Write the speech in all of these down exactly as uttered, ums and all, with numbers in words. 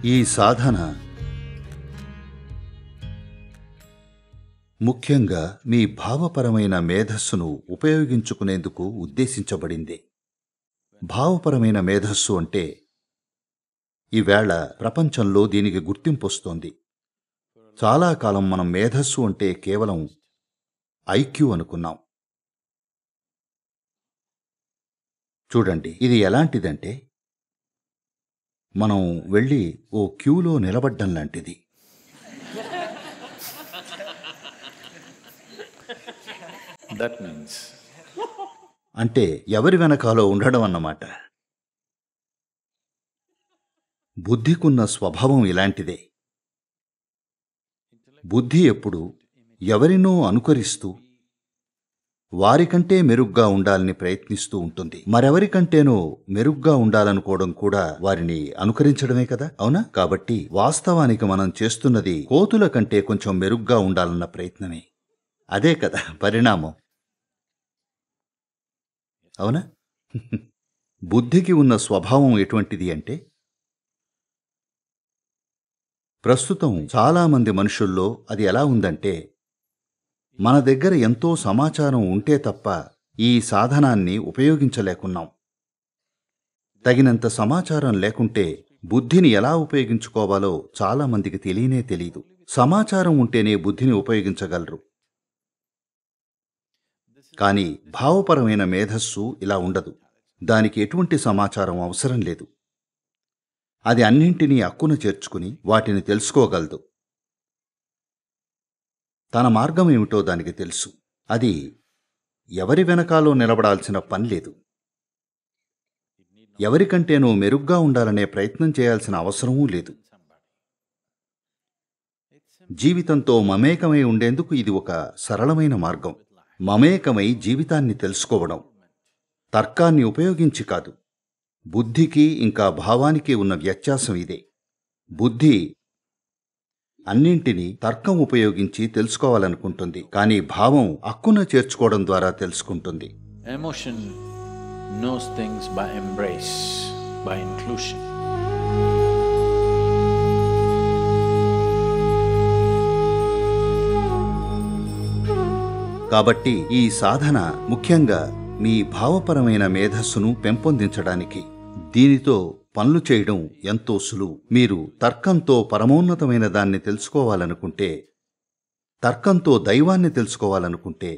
ఈ సాధన ముఖ్యంగా మీ భావపరమైన మేధస్సును ఉపయోగించుకునేందుకు ఉద్దేశించబడింది. భావపరమైన మేధస్సు అంటే ఈవేళ ప్రపంచంలో దీనికి గుర్తింపొస్తోంది. చాలా కాలం మనం మేధస్సు అంటే కేవలం ఐక్యూ అనుకున్నాం. చూడండి, ఇది ఎలాంటిదంటే మనం వెళ్ళి ఓ క్యూలో నిలబడ్డం లాంటిది. That means అంటే ఎవరి వెనకాలో ఉండడం అన్నమాట. బుద్ధికున్న స్వభావం ఇలాంటిదే. బుద్ధి ఎప్పుడు ఎవరినో అనుకరిస్తూ వారికంటే మెరుగ్గా ఉండాలని ప్రయత్నిస్తూ ఉంటుంది. మరెవరికంటేనో మెరుగ్గా ఉండాలనుకోవడం కూడా వారిని అనుకరించడమే కదా, అవునా? కాబట్టి వాస్తవానికి మనం చేస్తున్నది కోతుల కంటే కొంచెం మెరుగ్గా ఉండాలన్న ప్రయత్నమే. అదే కదా పరిణామం, అవునా? బుద్ధికి ఉన్న స్వభావం ఎటువంటిది అంటే, ప్రస్తుతం చాలామంది మనుషుల్లో అది ఎలా ఉందంటే, మన దగ్గర ఎంతో సమాచారం ఉంటే తప్ప ఈ సాధనాన్ని ఉపయోగించలేకున్నాం. తగినంత సమాచారం లేకుంటే బుద్ధిని ఎలా ఉపయోగించుకోవాలో చాలామందికి తెలియనే తెలీదు. సమాచారం ఉంటేనే బుద్ధిని ఉపయోగించగలరు. కానీ భావపరమైన మేధస్సు ఇలా ఉండదు. దానికి ఎటువంటి సమాచారం అవసరం లేదు. అది అన్నింటినీ అక్కున చేర్చుకుని వాటిని తెలుసుకోగలదు. తన మార్గం ఏమిటో దానికి తెలుసు. అది ఎవరి వెనకాలో నిలబడాల్సిన పని లేదు. ఎవరికంటేనో మెరుగ్గా ఉండాలనే ప్రయత్నం చేయాల్సిన అవసరమూ లేదు. జీవితంతో మమేకమై ఉండేందుకు ఇది ఒక సరళమైన మార్గం. మమేకమై జీవితాన్ని తెలుసుకోవడం తర్కాన్ని ఉపయోగించి కాదు. బుద్ధికి ఇంకా భావానికి ఉన్న వ్యత్యాసం ఇదే. బుద్ధి అన్నింటినీ తర్కం ఉపయోగించి తెలుసుకోవాలనుకుంటుంది, కానీ భావం అక్కున చేర్చుకోవడం ద్వారా తెలుసుకుంటుంది. emotion knows things by embrace, by inclusion. కాబట్టి ఈ సాధన ముఖ్యంగా మీ భావపరమైన మేధస్సును పెంపొందించడానికి. దీనితో పనులు చేయడం ఎంతో సులువు. మీరు తర్కంతో పరమోన్నతమైన దాన్ని తెలుసుకోవాలనుకుంటే, తర్కంతో దైవాన్ని తెలుసుకోవాలనుకుంటే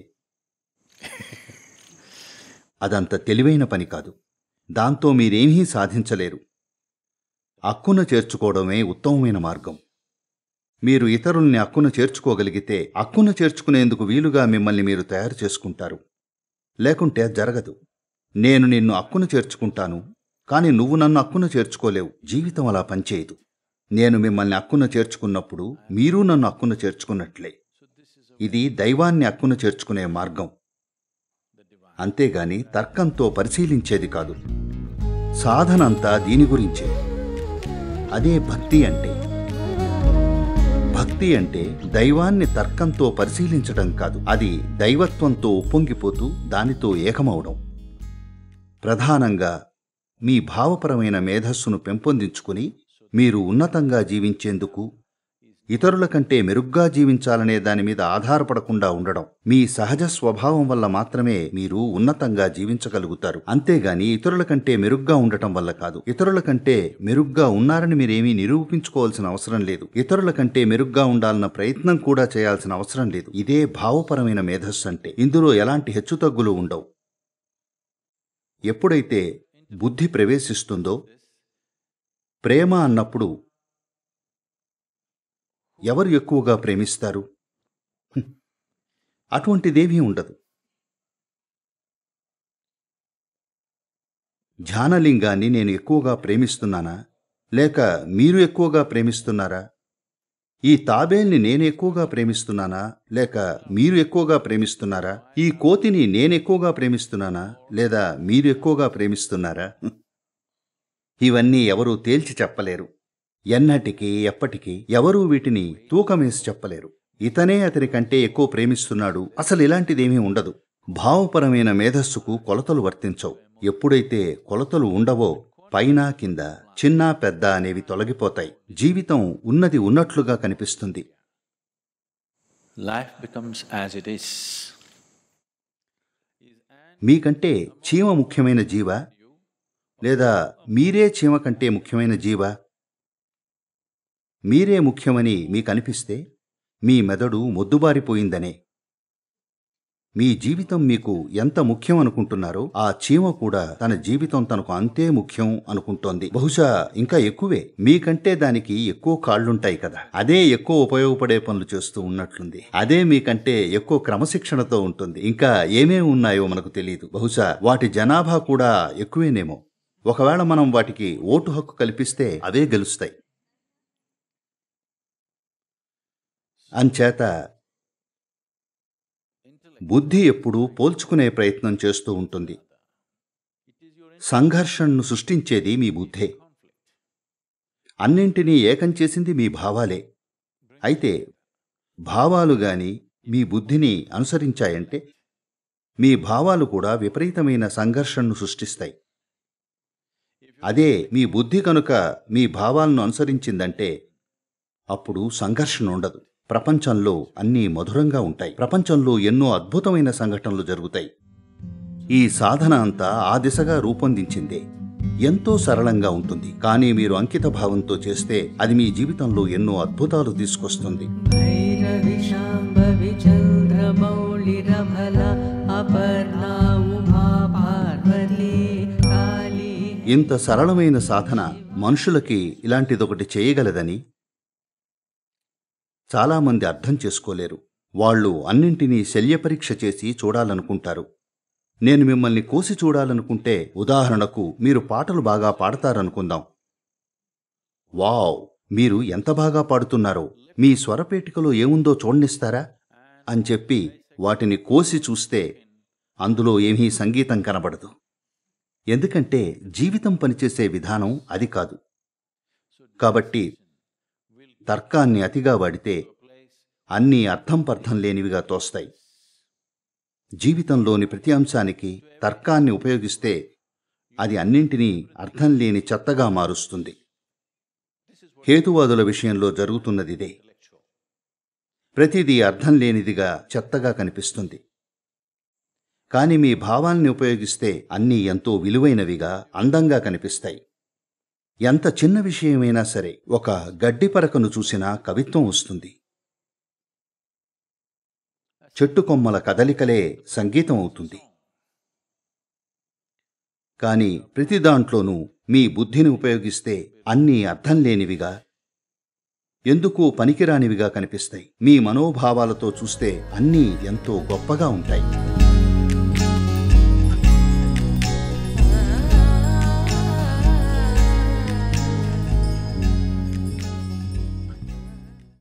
అదంత తెలివైన పని కాదు. దాంతో మీరేమీ సాధించలేరు. అక్కున చేర్చుకోవడమే ఉత్తమమైన మార్గం. మీరు ఇతరుల్ని అక్కున చేర్చుకోగలిగితే అక్కున చేర్చుకునేందుకు వీలుగా మిమ్మల్ని మీరు తయారు చేసుకుంటారు. లేకుంటే జరగదు. నేను నిన్ను అక్కున చేర్చుకుంటాను, కానీ నువ్వు నన్ను అక్కున చేర్చుకోలేవు. జీవితం అలా పనిచేయదు. నేను మిమ్మల్ని అక్కున చేర్చుకున్నప్పుడు మీరు నన్ను అక్కున చేర్చుకున్నట్లే. ఇది దైవాన్ని అక్కున చేర్చుకునే మార్గం, అంతేగాని తర్కంతో పరిశీలించేది కాదు. సాధనంతా దీని గురించే. అదే భక్తి అంటే. భక్తి అంటే దైవాన్ని తర్కంతో పరిశీలించడం కాదు. అది దైవత్వంతో ఉప్పొంగిపోతూ దానితో ఏకమవడం. ప్రధానంగా మీ భావపరమైన మేధస్సును పెంపొందించుకుని మీరు ఉన్నతంగా జీవించేందుకు, ఇతరుల కంటే మెరుగ్గా జీవించాలనే దాని మీద ఆధారపడకుండా ఉండడం. మీ సహజ స్వభావం వల్ల మాత్రమే మీరు ఉన్నతంగా జీవించగలుగుతారు, అంతేగాని ఇతరుల కంటే మెరుగ్గా ఉండటం వల్ల కాదు. ఇతరుల కంటే మెరుగ్గా ఉన్నారని మీరేమీ నిరూపించుకోవాల్సిన అవసరం లేదు. ఇతరుల కంటే మెరుగ్గా ఉండాలన్న ప్రయత్నం కూడా చేయాల్సిన అవసరం లేదు. ఇదే భావపరమైన మేధస్సు అంటే. ఇందులో ఎలాంటి హెచ్చుతగ్గులు ఉండవు. ఎప్పుడైతే బుద్ధి ప్రవేశిస్తుందో, ప్రేమ అన్నప్పుడు ఎవరు ఎక్కువగా ప్రేమిస్తారు? అటువంటిదేమీ ఉండదు. ధ్యానలింగాన్ని నేను ఎక్కువగా ప్రేమిస్తున్నానా, లేక మీరు ఎక్కువగా ప్రేమిస్తున్నారా? ఈ తాబేల్ని నేను ఎక్కువగా ప్రేమిస్తున్నానా, లేక మీరు ఎక్కువగా ప్రేమిస్తున్నారా? ఈ కోతిని నేను ఎక్కువగా ప్రేమిస్తున్నానా, లేదా మీరు ఎక్కువగా ప్రేమిస్తున్నారా? ఇవన్నీ ఎవరూ తేల్చి చెప్పలేరు. ఎన్నటికీ ఎప్పటికీ ఎవరూ వీటిని తూకమేసి చెప్పలేరు. ఇతనే అతని కంటే ఎక్కువ ప్రేమిస్తున్నాడు, అసలు ఇలాంటిదేమీ ఉండదు. భావపరమైన మేధస్సుకు కొలతలు వర్తించవు. ఎప్పుడైతే కొలతలు ఉండవో పైన కింద, చిన్న పెద్ద అనేవి తొలగిపోతాయి. జీవితం ఉన్నది ఉన్నట్లుగా కనిపిస్తుంది. Life becomes as it is. మీకంటే చీమ ముఖ్యమైన జీవా, లేదా మీరే చీమ కంటే ముఖ్యమైన జీవా? మీరే ముఖ్యమని మీకనిపిస్తే మీ మెదడు మొద్దుబారిపోయిందనే. మీ జీవితం మీకు ఎంత ముఖ్యం అనుకుంటున్నారో ఆ చీమ కూడా తన జీవితం తనకు అంతే ముఖ్యం అనుకుంటోంది. బహుశా ఇంకా ఎక్కువే. మీకంటే దానికి ఎక్కువ కాళ్ళుంటాయి కదా. అదే ఎక్కువ ఉపయోగపడే పనులు చేస్తూ ఉన్నట్లుంది. అదే మీకంటే ఎక్కువ క్రమశిక్షణతో ఉంటుంది. ఇంకా ఏమేమి ఉన్నాయో మనకు తెలియదు. బహుశా వాటి జనాభా కూడా ఎక్కువేనేమో. ఒకవేళ మనం వాటికి ఓటు హక్కు కల్పిస్తే అవే గెలుస్తాయి. అంచేత బుద్ధి ఎప్పుడూ పోల్చుకునే ప్రయత్నం చేస్తూ ఉంటుంది. సంఘర్షణను సృష్టించేది మీ బుద్ధే. అన్నింటినీ ఏకం చేసింది మీ భావాలే. అయితే భావాలు గాని మీ బుద్ధిని అనుసరించాయంటే మీ భావాలు కూడా విపరీతమైన సంఘర్షణను సృష్టిస్తాయి. అదే మీ బుద్ధి కనుక మీ భావాలను అనుసరించిందంటే అప్పుడు సంఘర్షణ ఉండదు. ప్రపంచంలో అన్నీ మధురంగా ఉంటాయి. ప్రపంచంలో ఎన్నో అద్భుతమైన సంఘటనలు జరుగుతాయి. ఈ సాధన అంతా ఆ దిశగా రూపొందించిందే. ఎంతో సరళంగా ఉంటుంది, కానీ మీరు అంకిత భావంతో చేస్తే అది మీ జీవితంలో ఎన్నో అద్భుతాలు తీసుకొస్తుంది. ఇంత సరళమైన సాధన మనుషులకి ఇలాంటిదొకటి చేయగలదని చాలామంది అర్థం చేసుకోలేరు. వాళ్ళు అన్నింటినీ శల్యపరీక్ష చేసి చూడాలనుకుంటారు. నేను మిమ్మల్ని కోసి చూడాలనుకుంటే, ఉదాహరణకు మీరు పాటలు బాగా పాడతారనుకుందాం. వావ్, మీరు ఎంత బాగా పాడుతున్నారో, మీ స్వరపేటికలో ఏముందో చూడనిస్తారా అని చెప్పి వాటిని కోసి చూస్తే అందులో ఏమీ సంగీతం కనబడదు. ఎందుకంటే జీవితం పనిచేసే విధానం అది కాదు. కాబట్టి తర్కాన్ని అతిగా వాడితే అన్నీ అర్థం పర్థం లేనివిగా తోస్తాయి. జీవితంలోని ప్రతి అంశానికి తర్కాన్ని ఉపయోగిస్తే అది అన్నింటినీ అర్థం లేని చెత్తగా మారుస్తుంది. హేతువాదుల విషయంలో జరుగుతున్నదిదే. ప్రతిదీ అర్థం లేనిదిగా, చెత్తగా కనిపిస్తుంది. కాని మీ భావాల్ని ఉపయోగిస్తే అన్నీ ఎంతో విలువైనవిగా, అందంగా కనిపిస్తాయి. ఎంత చిన్న విషయమైనా సరే, ఒక గడ్డిపరకను చూసినా కవిత్వం వస్తుంది. చెట్టు కొమ్మల కదలికలే సంగీతం అవుతుంది. కాని ప్రతి దాంట్లోనూ మీ బుద్ధిని ఉపయోగిస్తే అన్నీ అర్థం లేనివిగా, ఎందుకూ పనికిరానివిగా కనిపిస్తాయి. మీ మనోభావాలతో చూస్తే అన్నీ ఎంతో గొప్పగా ఉంటాయి.